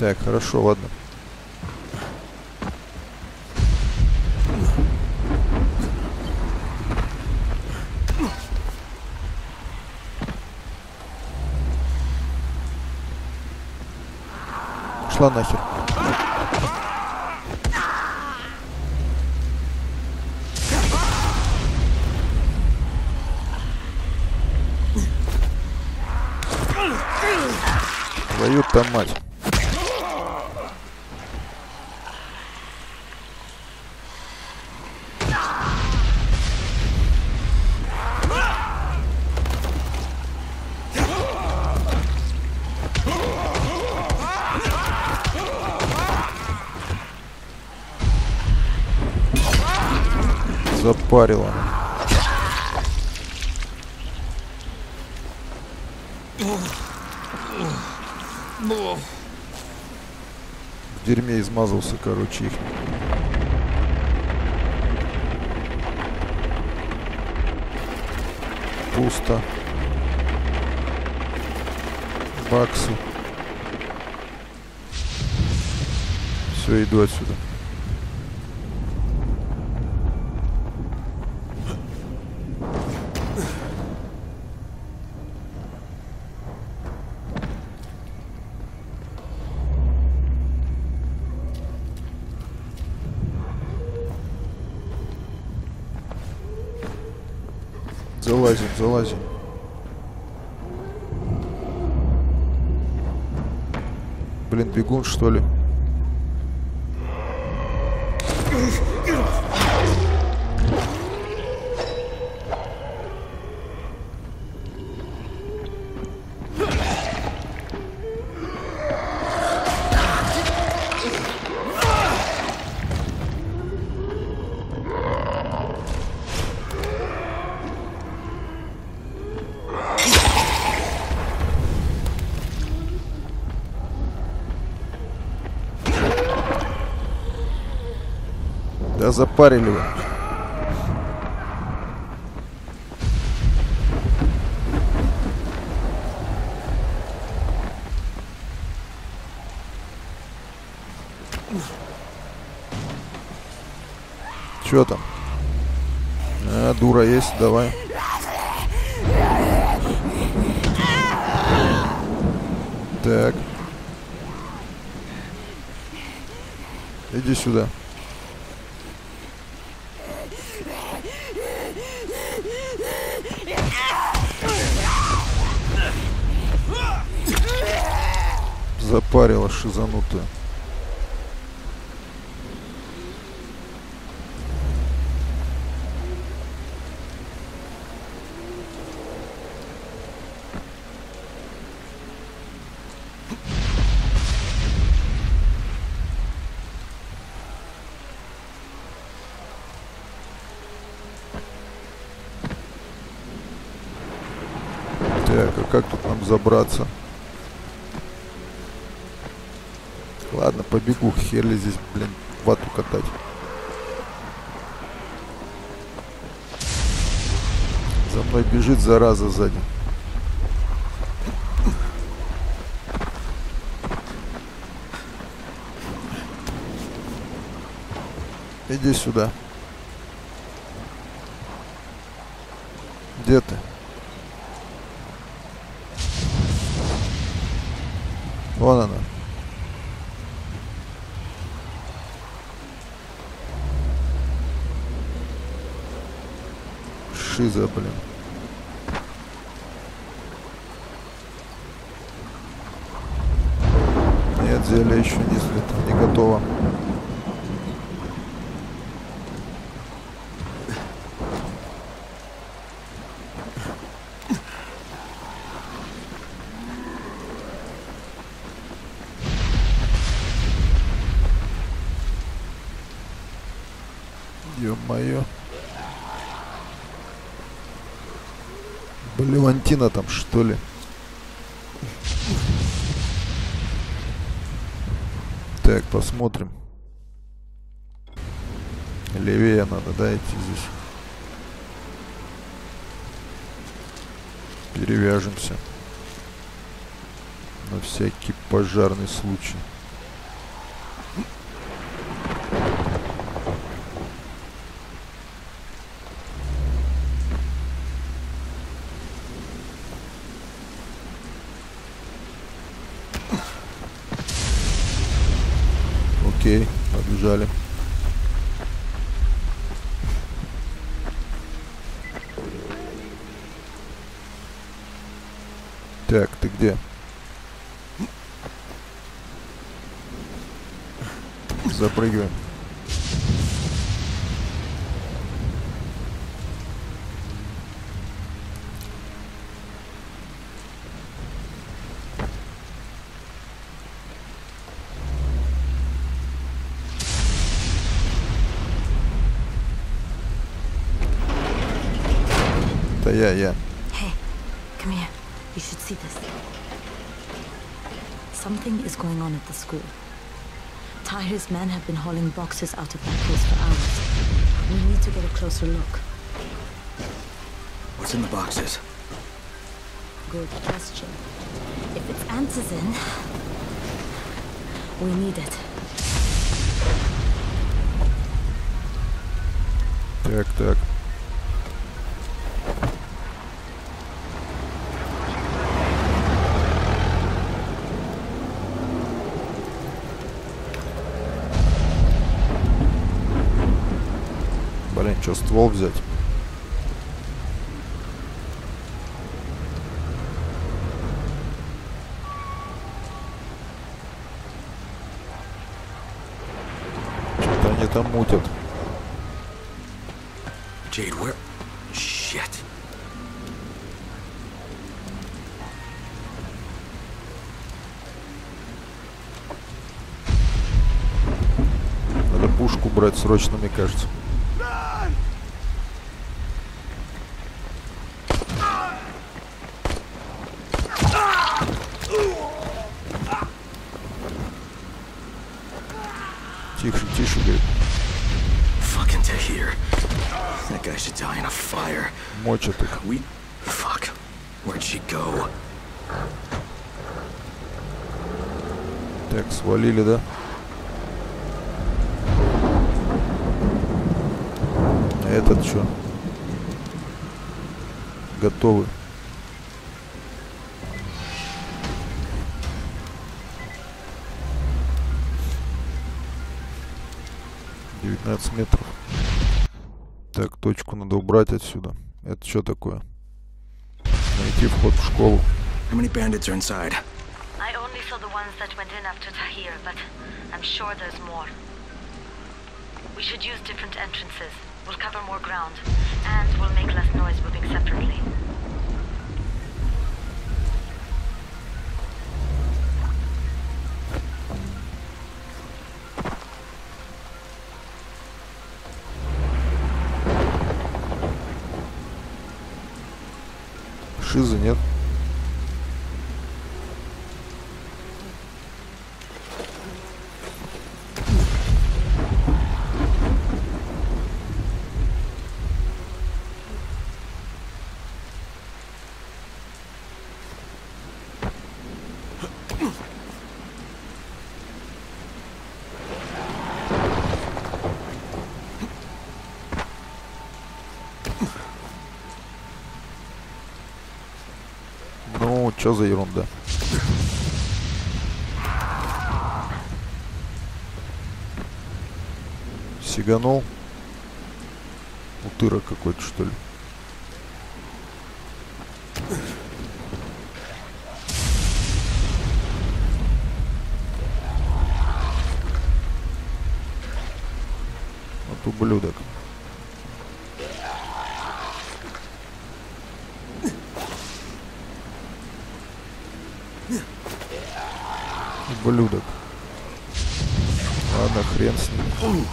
Так, хорошо, ладно. Шла нахер. Твою-то мать. Запарила. В дерьме измазался, короче, их. Пусто. Баксы. Все, иду отсюда. Залазим, залазим. Блин, бегун, что ли? Да запарили вы. Чё там? А, дура есть, давай. Так. Иди сюда. Запарила шизанутая. Так, а как тут нам забраться? Ладно, побегу, хер ли здесь, блин, вату катать. За мной бежит зараза сзади. Иди сюда. Где ты? Вон она. Шиза, блин. Нет, зелье еще не слито, не готово. Ё-моё. Блевантина там, что ли? Так, посмотрим. Левее надо, да, идти здесь. Перевяжемся. На всякий пожарный случай. Окей, побежали. Так, ты где? Запрыгиваем. Это я. Hey, come here. You should see this. Something is going on at the school. Tahir's men have been hauling boxes out of that place for hours. We need to get a closer look. What's in the boxes? Good question. If it's antizin, we need it. Так. Блин, что, ствол взять? Что-то они там мутят. Jade, where? Shit. Надо пушку брать срочно, мне кажется. Тише, говорит. Fucking Tahir. That guy should die in a fire. Мочат их. Fuck. Where'd she go? Так, свалили, да? А этот что? Готовы. Метров. Так, точку надо убрать отсюда. Это что такое? Найти вход в школу. How many bandits are inside? I only saw the ones that went in after Tahir, but I'm sure there's more. We should use different entrances. We'll cover more ground, and we'll make less noise moving separately. Шизы нет. Ну, что за ерунда? Сиганул. Утырок какой-то, что ли. Вот ублюдок. Ублюдок. Ладно, хрен с ним.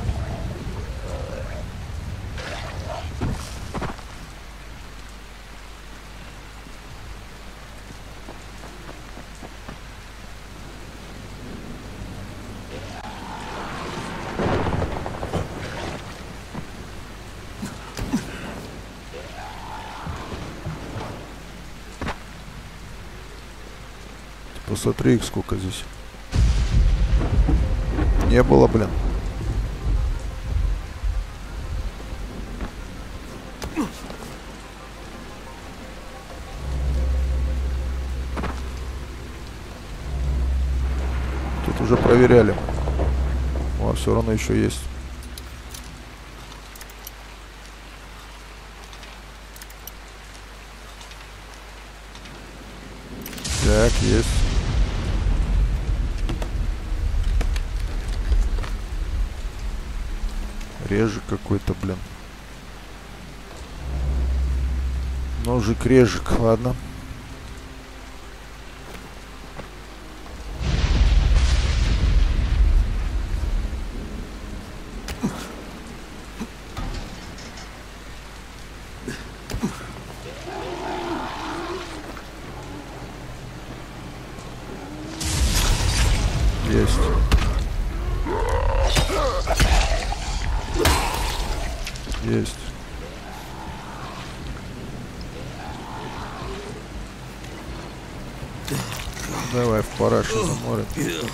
Посмотри их сколько здесь. Не было, блин. Тут уже проверяли. все равно еще есть. Так, есть. Режик какой-то, блин. Ножик, режик, ладно. Есть. Есть. Давай в парашу за море.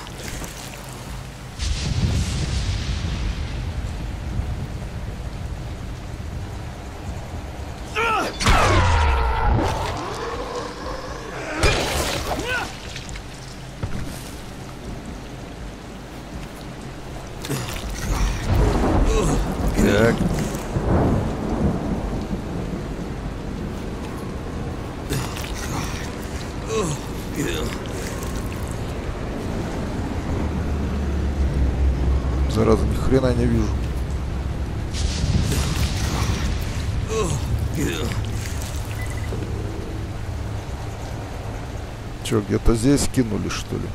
Так. Зараза, ни хрена не вижу. Чё, где-то здесь кинули, что ли?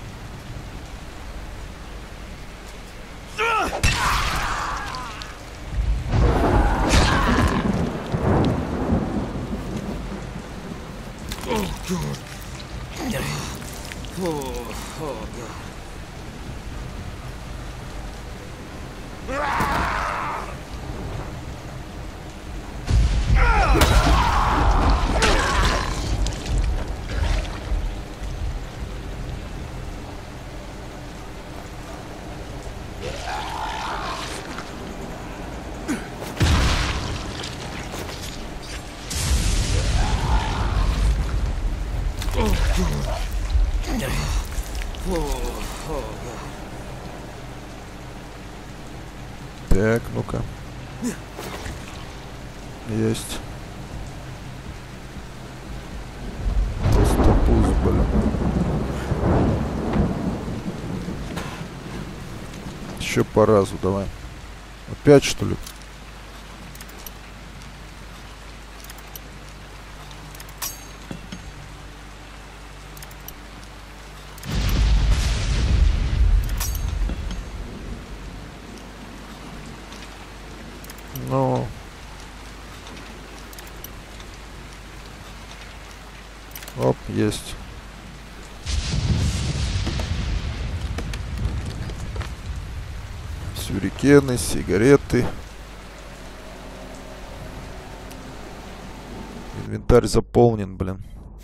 Так, ну-ка. Есть. Толстопуз, блин. Еще по разу, давай. Опять, что ли? Ну... Оп, есть. Сюрикены, сигареты. Инвентарь заполнен, блин.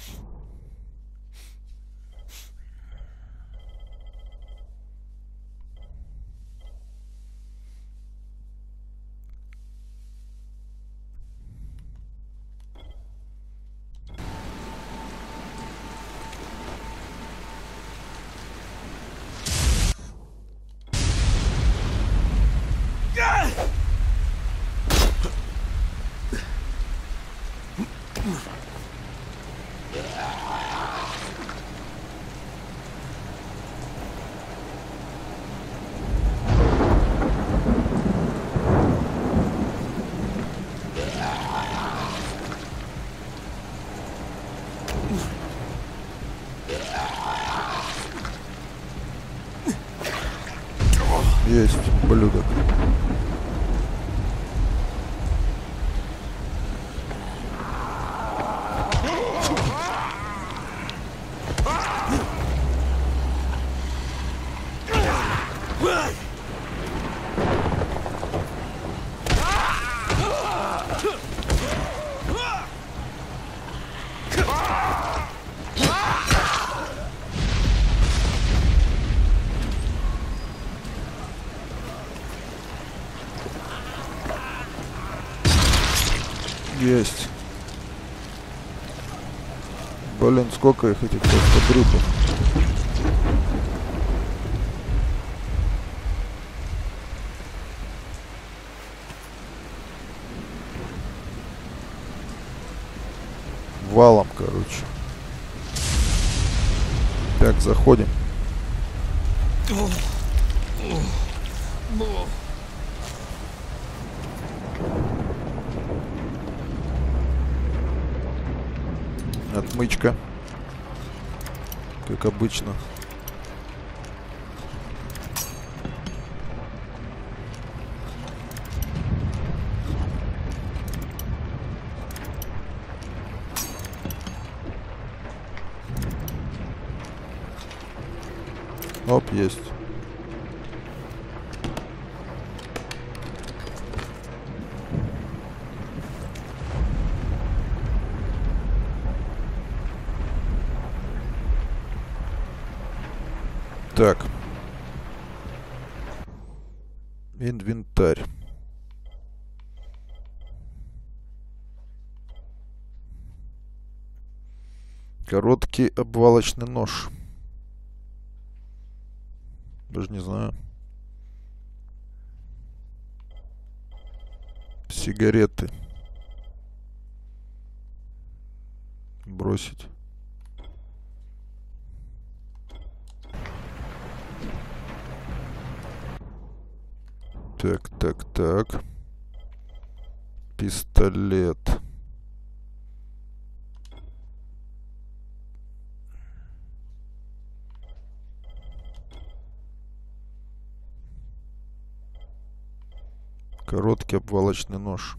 Есть блюдок. Есть. Блин, сколько их этих дрюков. валом, короче. Так, заходим. Отмычка. Как обычно. Оп, есть. Так. Инвентарь. Короткий обвалочный нож. Даже не знаю. Сигареты. Бросить. Так, так, так. Пистолет. Короткий обвалочный нож.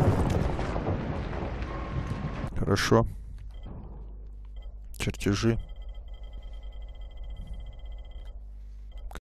Хорошо. Чертежи.